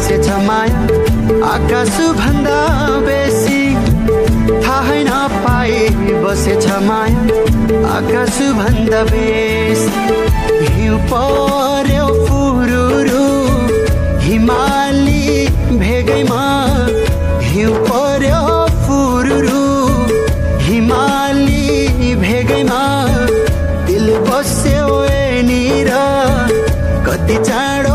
बसेछ माया आकाश भन्दा बेसी थाहै नपाए बसेछ माया आकाश भन्दा बेसी हिउँ पर्यो फुरुरु हिमाली भेगैमा हिउँ पर्यो फुरुरु हिमाली भेगैमा दिल बस्यो यहाँनिर कति चाँडो